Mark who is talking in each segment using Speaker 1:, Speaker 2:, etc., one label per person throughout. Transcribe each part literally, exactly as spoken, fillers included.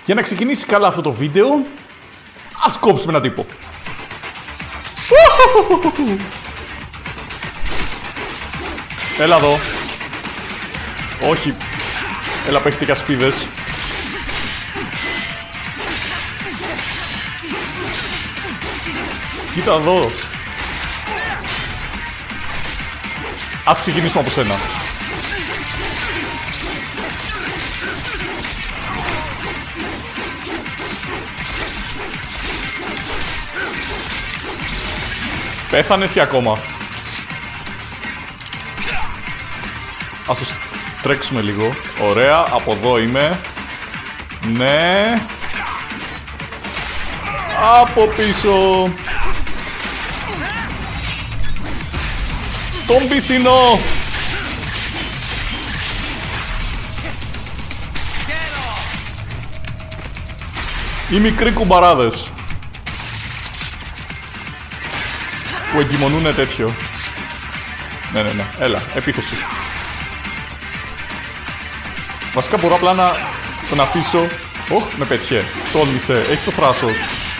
Speaker 1: Για να ξεκινήσει καλά αυτό το βίντεο, ας κόψουμε έναν τύπο. Έλα εδώ. Όχι. Έλα παίχτηκα σπίδες. Κοίτα εδώ. Ας ξεκινήσουμε από σένα. Πέθανες ή ακόμα? Ας το τρέξουμε λίγο. Ωραία, από εδώ είμαι. Ναι. Από πίσω. Στον πισινό. Οι μικροί κουμπαράδες που εγκυμονούν τέτοιο. Ναι, ναι, ναι. Έλα, επίθεση. Βασικά μπορώ απλά να τον αφήσω. Οχ, με πέτυχε. Τόλμησε. Έχει το θράσος.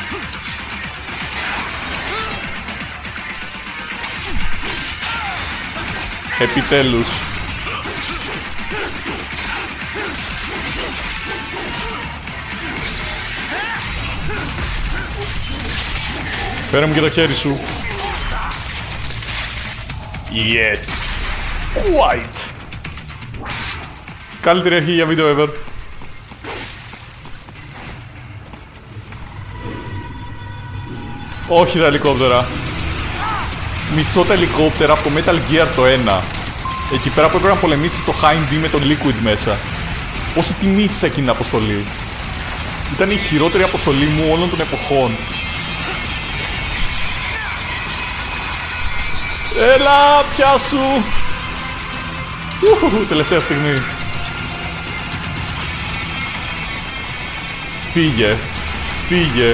Speaker 1: Επιτέλους. Φέρε μου και το χέρι σου. Yes. White. Καλύτερη αρχή για βίντεο ever. Όχι τα ελικόπτερα. Μισώ τα ελικόπτερα από το Metal Gear το ένα. Εκεί πέρα που έπρεπε να πολεμήσεις το Hind με το Liquid μέσα. Πόσο τιμήσεις εκείνη την αποστολή. Ήταν η χειρότερη αποστολή μου όλων των εποχών. Έλα, πιάσου! Ουου, τελευταία στιγμή. Φύγε. Φύγε.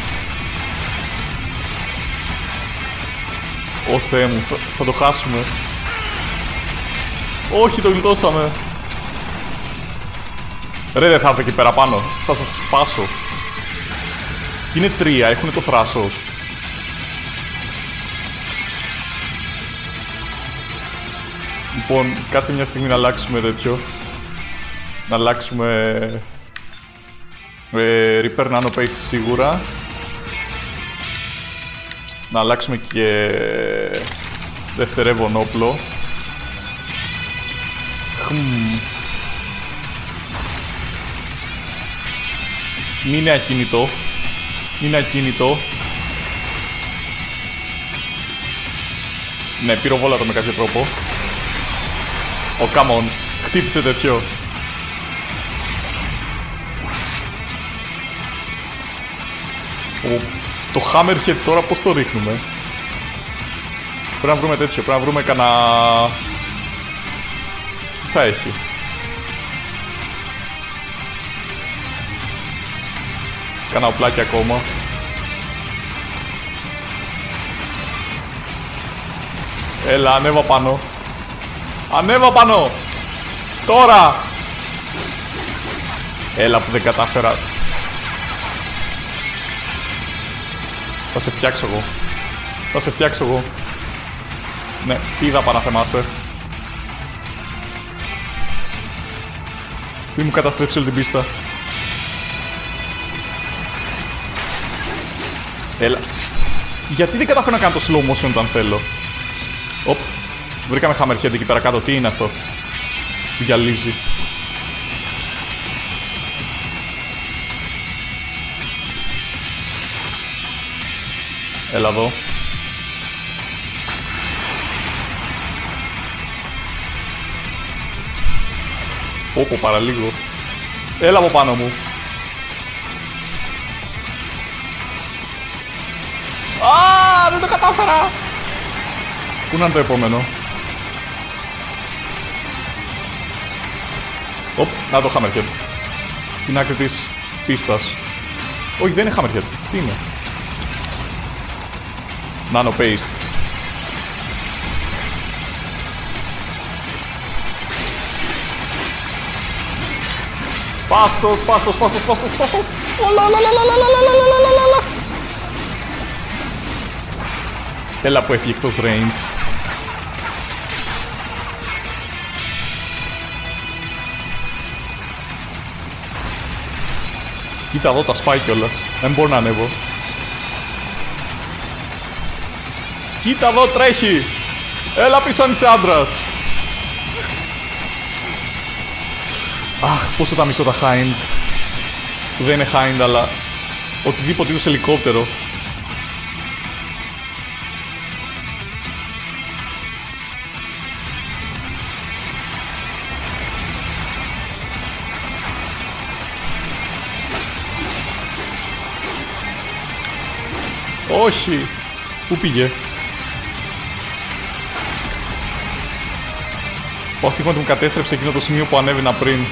Speaker 1: Ω Θεέ μου, θα, θα το χάσουμε. Όχι, το γλιτώσαμε. Ρε, δεν θα έρθω εκεί πέρα πάνω. Θα σας σπάσω. Και είναι τρία, έχουνε το θράσος. Λοιπόν, κάτσε μια στιγμή να αλλάξουμε τέτοιο. Να αλλάξουμε... Ε, Reaper Nano Pace σίγουρα. Να αλλάξουμε και... δευτερεύον όπλο. Χμ. Μην είναι ακίνητο. Μην είναι ακίνητο. Ναι, πυροβόλατο με κάποιο τρόπο. Ω, oh, come on. Χτύπησε τέτοιο. Oh, το Hammerhead τώρα πώς το ρίχνουμε? Πρέπει να βρούμε τέτοιο. Πρέπει να βρούμε κανένα... Τι θα έχει? Κάνα οπλάκι ακόμα. Έλα, ανέβα πάνω. Ανέβα πάνω! Τώρα! Έλα που δεν κατάφερα. Θα σε φτιάξω εγώ. Θα σε φτιάξω εγώ. Ναι, είδα παναθεμάσαι. Μη μου καταστρέψει όλη την πίστα. Έλα. Γιατί δεν κατάφερα να κάνω το slow motion όταν θέλω? Οπ. Βρήκαμε Hammerhead εκεί πέρα κάτω. Τι είναι αυτό? Που γυαλίζει. Έλα εδώ. Όπο, παραλίγο. Έλα από πάνω μου. Α, δεν το κατάφερα. Πού να είναι το επόμενο? Οπ, να το Hammerhead. Στην άκρη της πίστας. Όχι, δεν είναι Hammerhead. Τι είναι? Nano Paste. Σπάστο, σπάστο, σπάστο, σπάστο, σπάστο. Έλα που έφυγε εκτός range. Κοίτα εδώ τα σπάει κιόλας. Δεν μπορώ να ανέβω. Κοίτα εδώ τρέχει. Έλα πίσω αν είσαι άντρας. Αχ, πόσο τα μισώ τα Hind. Που δεν είναι Hind, αλλά οτιδήποτε είδους ελικόπτερο. Όχι. Πού πήγε? Ο στίγμα του μου κατέστρεψε εκείνο το σημείο που ανέβαινα πριν.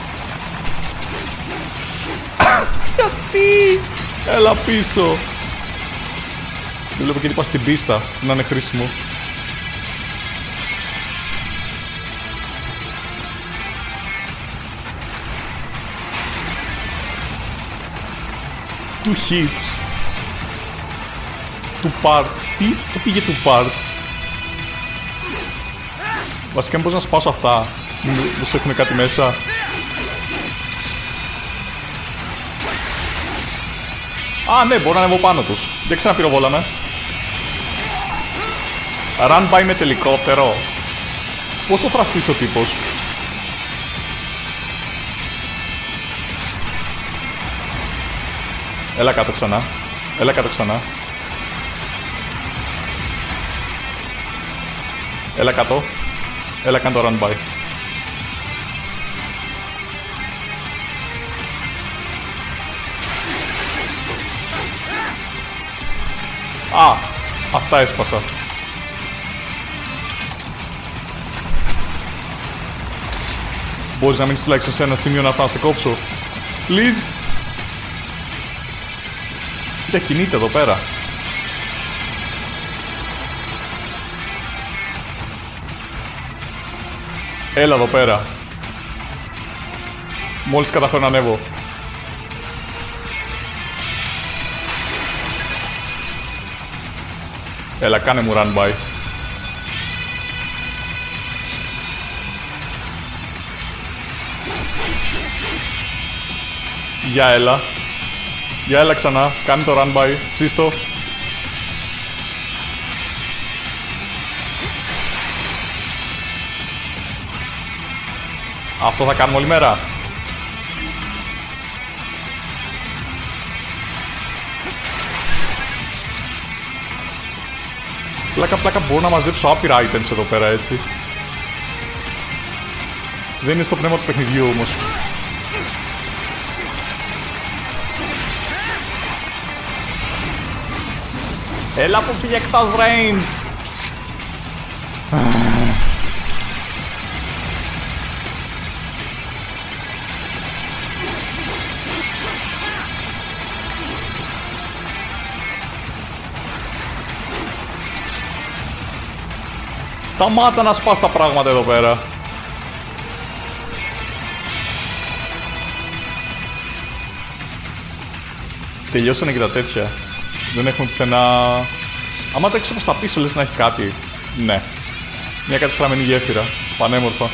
Speaker 1: Γιατί? Έλα πίσω. Δεν βλέπω και τι είπα στην πίστα να είναι χρήσιμο. Two hits. Two parts. Τι? Το πήγε two parts. Βασικά μήπως να σπάσω αυτά. Μήπως έχουν κάτι μέσα. Α, ναι, μπορώ να ανέβω πάνω τους. Δεν ξαναπυροβόλαμε. Run by με τελικόπτερο. Πόσο θρασής ο τύπος. Έλα κάτω ξανά. Έλα κάτω ξανά. Έλα κάτω. Έλα κάνε το run by. Α, αυτά έσπασα. Μπορείς να μείνεις τουλάχιστον σε ένα σημείο να έρθω να σε κόψω. Please. Κοίτα, κινείται εδώ πέρα. Έλα εδώ πέρα. Μόλις καταφέρω να ανέβω. Έλα, κάνε μου run by. Για έλα. Για έλα ξανά. Κάνε το run by. Ψήστο. Αυτό θα κάνουμε όλη μέρα. Πλάκα πλάκα μπορώ να μαζέψω άπειρα items εδώ πέρα, έτσι. Δεν είναι στο πνεύμα του παιχνιδιού όμως. Έλα που φύγε εκτός range. Σταμάτα να σπάς τα πράγματα εδώ πέρα. Τελειώσανε και τα τέτοια. Δεν έχουμε πουθενά... Άμα τα έξω προς τα πίσω λες να έχει κάτι. Ναι. Μια κατεστραμμένη γέφυρα. Πανέμορφα.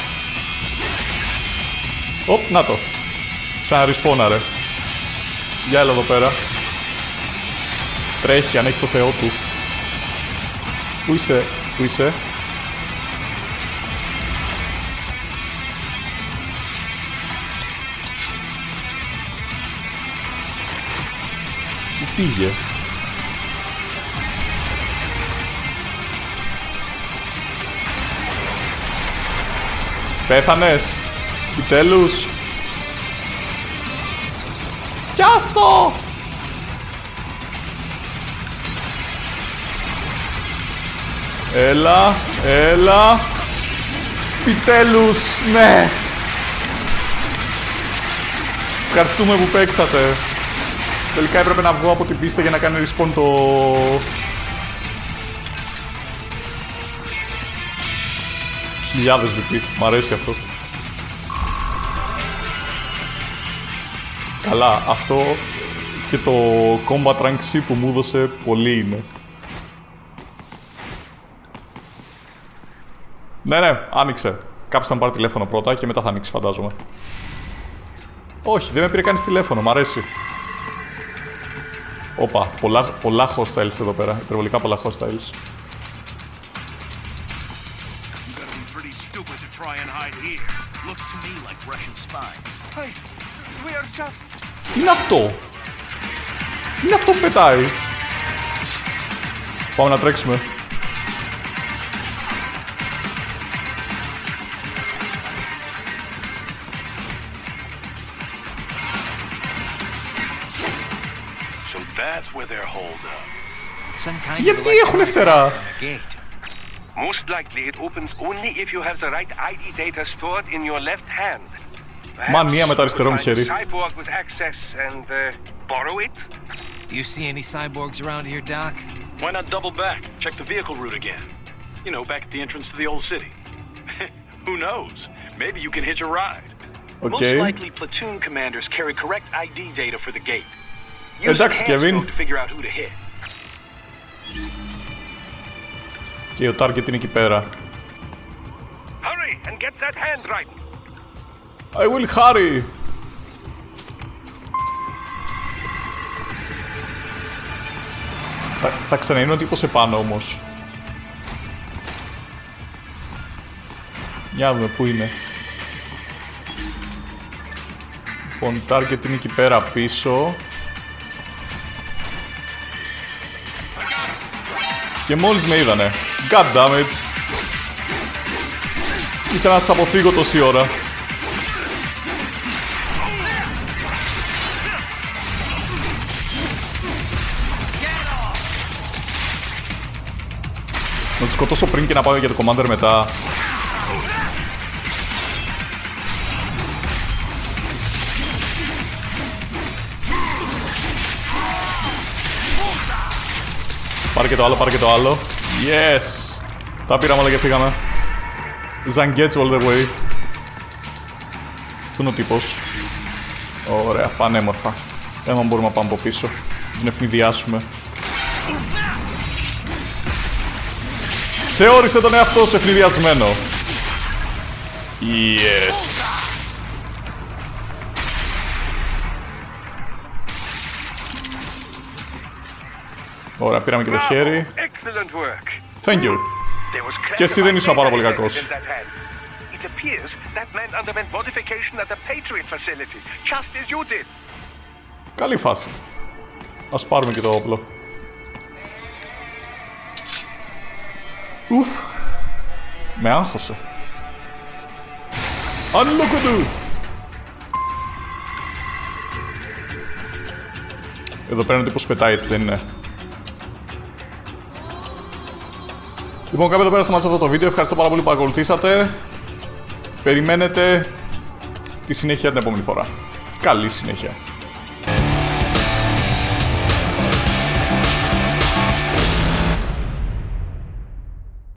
Speaker 1: Οπ, να το. Ξαναρισπώνα ρε. Για έλα εδώ πέρα. Τρέχει αν έχει το Θεό του. Πού είσαι, πού είσαι. Πού πήγε. Πέθανες. Επιτέλους. Πιάστο. Έλα, έλα. Επιτέλους, ναι. Ευχαριστούμε που παίξατε. Τελικά έπρεπε να βγω από την πίστα για να κάνει respawn το... Χιλιάδες βι πι. Μ' αρέσει αυτό. Καλά, αυτό και το combat rank C που μου έδωσε πολύ είναι. Ναι, ναι, άνοιξε. Κάποιος θα μου πάρει τηλέφωνο πρώτα και μετά θα ανοίξει, φαντάζομαι. Όχι, δεν με πήρε κανείς τηλέφωνο, μ' αρέσει. Όπα, πολλά, πολλά hostiles εδώ πέρα. Υπερβολικά πολλά hostiles. Τι είναι αυτό? Τι είναι αυτό που πετάει? Πάμε να τρέξουμε. Γιατί έχουνε φτερά?
Speaker 2: Most likely it opens only if you have the right άι ντι data stored in your left hand.
Speaker 1: Μανία με το αριστερό μου χέρι.
Speaker 2: Cyborg with access and uh, borrow it.
Speaker 3: Do you see any cyborgs around here, Doc?
Speaker 4: Why not double back? Check the vehicle route again. You know, back at the entrance to the old city. Who knows? Maybe you can hitch a ride.
Speaker 1: Okay.
Speaker 4: Most likely platoon commanders carry correct άι ντι data for the gate. Use
Speaker 1: Εντάξει, Kevin.
Speaker 4: to figure out who to hit.
Speaker 1: Και ο target είναι εκεί πέρα.
Speaker 2: Hurry and get that hand right.
Speaker 1: I will hurry. Θα, θα ξαναείνω ο τύπος επάνω όμως. Για να δούμε πού είναι. Λοιπόν, target είναι εκεί πέρα πίσω. Και μόλις με είδανε. God damn it. Ήθελα να σας αποφύγω τόση ώρα. Να τους σκοτώσω πριν και να πάω για το commander μετά. Πάρε και το άλλο, πάρε και το άλλο. Yes! Τα πήραμε όλα και φύγαμε. Zangetsu all the way. Πού είναι ο τύπος? Ωραία, πανέμορφα. Έμα μπορούμε να πάμε από πίσω. Την ευνηδιάσουμε. Θεώρησε τον εαυτό σου ευνηδιασμένο. Yes! Ωραία, πήραμε και το χέρι. Thank you. Και εσύ δεν ήσουν πάρα πολύ κακός. Καλή φάση. Ας πάρουμε και το όπλο. Ουφ. Με άγχωσε. Unlocked. Εδώ πέρα είναι τύπος πετάει, έτσι δεν είναι? Λοιπόν, κάπου εδώ πέρα σταμάτησα αυτό το βίντεο. Ευχαριστώ πάρα πολύ που παρακολουθήσατε. Περιμένετε τη συνέχεια την επόμενη φορά. Καλή συνέχεια.